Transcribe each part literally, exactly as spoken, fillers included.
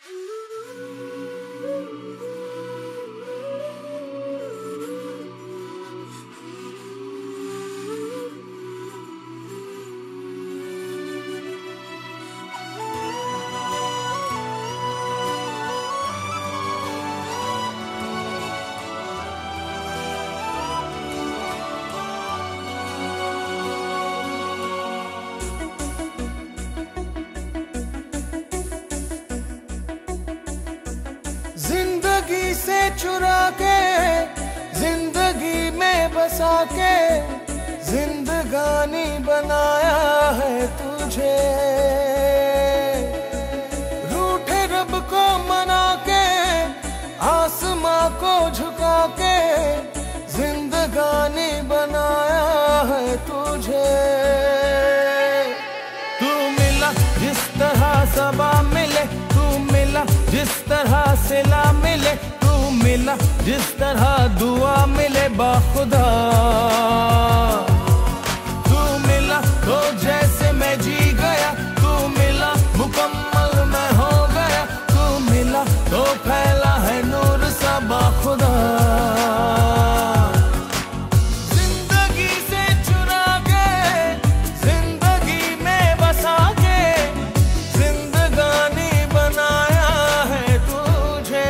जिंदगी से चुरा के जिंदगी में बसा के जिंदगानी बनाया है तुझे। रूठे रब को मना के आसमां को झुका के जिंदगानी बनाया है तुझे। तू मिला जिस तरह सबा मिले, तू मिला जिस तरह सिला मिले, तू मिला जिस तरह दुआ मिले बाखुदा। तू मिला तो जैसे मैं जी गया, तू मिला मुकम्मल मैं हो गया, तू मिला तो फैला है नूर सा बाखुदा। जिंदगी से चुरा के जिंदगी में बसा के जिंदगानी बनाया है तुझे।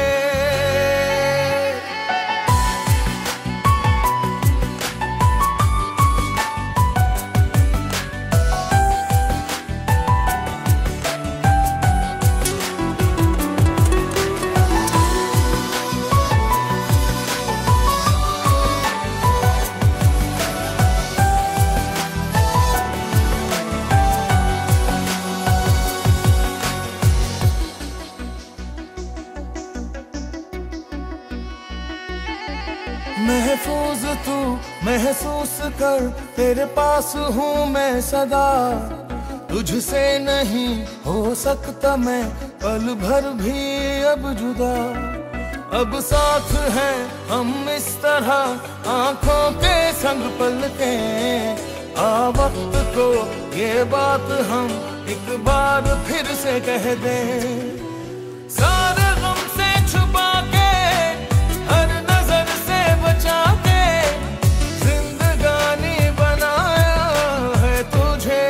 महफूज तू महसूस कर, तेरे पास हूँ मैं सदा। तुझसे नहीं हो सकता मैं पल भर भी अब जुदा। अब साथ हैं हम इस तरह आंखों के संग पल के। आ वक्त को ये बात हम एक बार फिर से कह दें। सारे गम से छुपा के हर नजर से बचा के जिंदगानी बनाया है तुझे।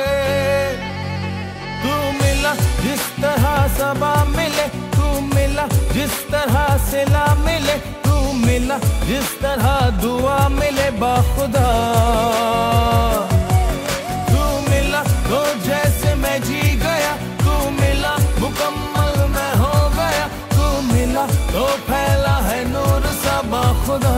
तू मिला जिस तरह सबा मिले, तू मिला जिस तरह सिला मिले, तू मिला जिस तरह दुआ मिले बाखुदा। तू मिला तो जैसे मैं जी गया, तू मिला मुकम्मल मैं हो गया, तू मिला तो फैला है नूर सा बाखुदा।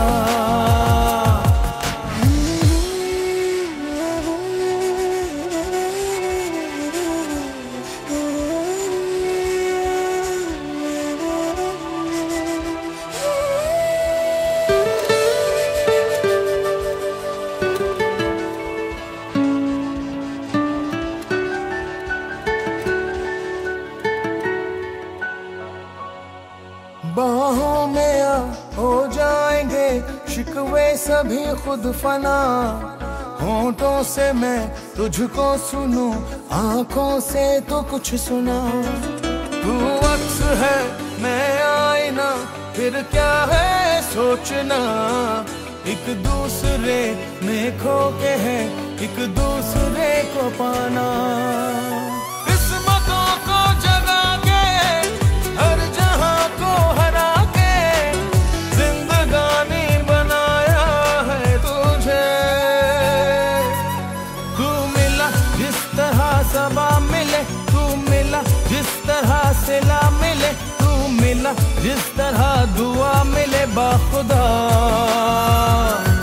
बाहों में आ हो जाएंगे शिकवे सभी खुद फना। होंठों से मैं तुझको सुनूं, आंखों से तो कुछ सुना। तू अक्स है मैं आईना, फिर क्या है सोचना। एक दूसरे में खो के है एक दूसरे को पाना। किस्मतों को जगा के हर जहां को हरा के जिंदगानी बनाया है तुझे। तू मिला जिस तरह सबा मिले, तू मिला जिस तरह सिला मिले, तू मिला जिस तरह दुआ मिले बाखुदा।